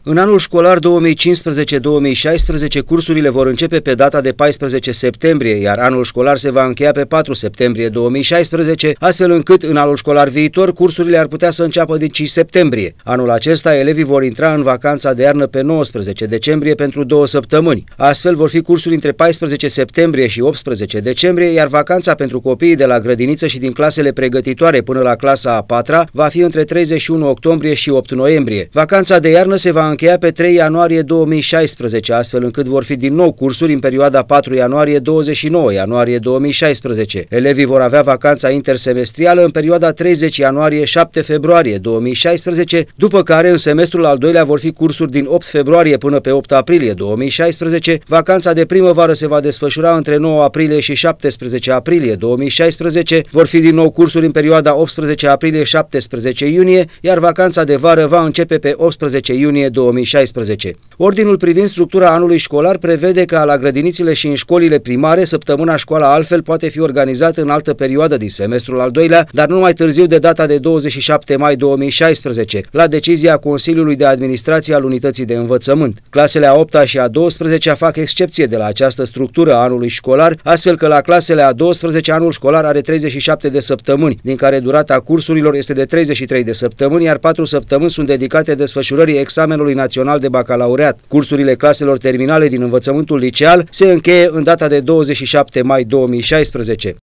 În anul școlar 2015-2016, cursurile vor începe pe data de 14 septembrie, iar anul școlar se va încheia pe 4 septembrie 2016, astfel încât în anul școlar viitor cursurile ar putea să înceapă din 5 septembrie. Anul acesta, elevii vor intra în vacanța de iarnă pe 19 decembrie pentru 2 săptămâni. Astfel vor fi cursuri între 14 septembrie și 18 decembrie, iar vacanța pentru copiii de la grădiniță și din clasele pregătitoare până la clasa a 4-a va fi între 31 octombrie și 8 noiembrie. Vacanța de iarnă se va încheia pe 3 ianuarie 2016, astfel încât vor fi din nou cursuri în perioada 4 ianuarie-29 ianuarie 2016. Elevii vor avea vacanța intersemestrială în perioada 30 ianuarie-7 februarie 2016, după care în semestrul al doilea vor fi cursuri din 8 februarie până pe 8 aprilie 2016. Vacanța de primăvară se va desfășura între 9 aprilie și 17 aprilie 2016. Vor fi din nou cursuri în perioada 18 aprilie-17 iunie, iar vacanța de vară va începe pe 18 iunie 2016. Ordinul privind structura anului școlar prevede că la grădinițele și în școlile primare săptămâna școala altfel poate fi organizată în altă perioadă din semestrul al doilea, dar nu mai târziu de data de 27 mai 2016, la decizia Consiliului de Administrație al Unității de Învățământ. Clasele a 8-a și a 12-a fac excepție de la această structură a anului școlar, astfel că la clasele a 12 anul școlar are 37 de săptămâni, din care durata cursurilor este de 33 de săptămâni, iar 4 săptămâni sunt dedicate desfășurării examenului național de bacalaureat. Cursurile claselor terminale din învățământul liceal se încheie în data de 27 mai 2016.